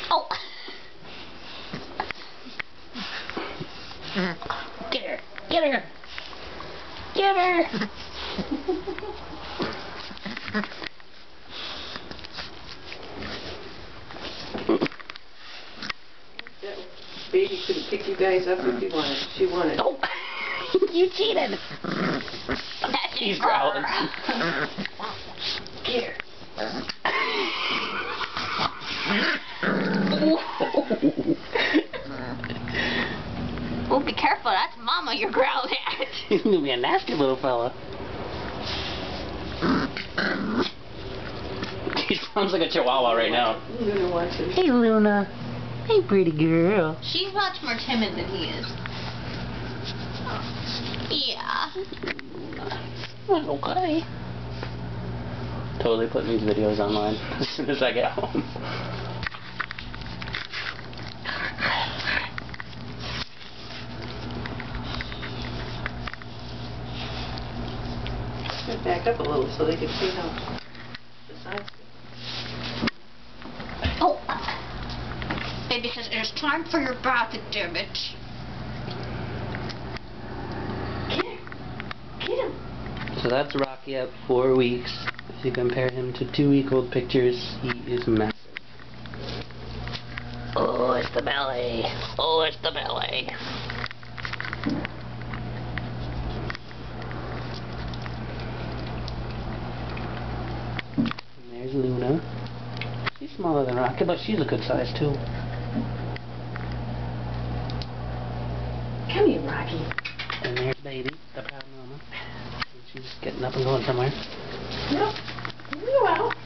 Oh! Get her! Get her! Get her! Baby could have picked you guys up if you wanted. She wanted. Oh! You cheated! He's growling. Get her. Oh, be careful, that's Mama you're growling at. He's gonna be a nasty little fella. He sounds like a chihuahua right now. Luna wants it. Hey, Luna. Hey, pretty girl. She's much more timid than he is. Yeah. Okay. Totally putting these videos online as soon as I get home. Back up a little so they can see how the sides Oh! Baby says it's time for your bath, damn it. Get him. Get him. So that's Rocky at 4 weeks. If you compare him to 2-week-old pictures, he is massive. Oh, it's the belly. Oh, it's the belly. And there's Luna. She's smaller than Rocky, but she's a good size too. Come here, Rocky. And there's Baby, the proud mama. And she's getting up and going somewhere. No. Well.